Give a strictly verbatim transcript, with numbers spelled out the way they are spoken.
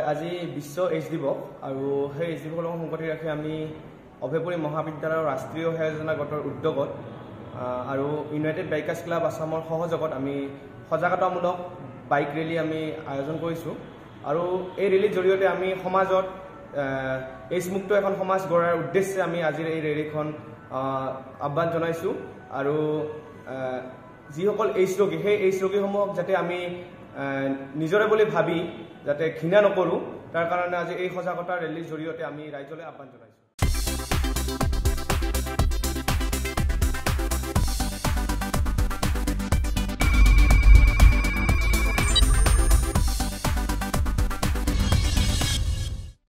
আজি বিশ্ব এইচ দিৱস আৰু সেই এইচ দিৱসৰ লগত সংগতি ৰাখি আমি অভয়পুৰী মহাবিদ্যালয়ৰ ৰাষ্ট্ৰীয় সেৱা যোজনা গোটৰ উদ্যোগত আৰু ইউনাইটেড বাইকাৰ্ছ ক্লাব আছামৰ সহযোগত আমি সজাগতামূলক বাইক ৰেলী আমি আয়োজন কৰিছোঁ আৰু এই ৰেলীৰ জৰিয়তে আমি সমাজত এইচমুক্ত এখন সমাজ গঢ়াৰ উদ্দেশ্যে আমি আজিৰ এই ৰেলীখন আহ্বান জনাইছোঁ আৰু যিসকল এইচ ৰোগী সেই এইচ ৰোগীসমূহক যাতে আমি নিজৰে বুলি ভাবি যাতে ঘৃণা নকৰোঁ তাৰ কাৰণে আজি এই সজাগতা ৰেলীৰ জৰিয়তে আমি ৰাইজলৈ আহ্বান জনাইছোঁ।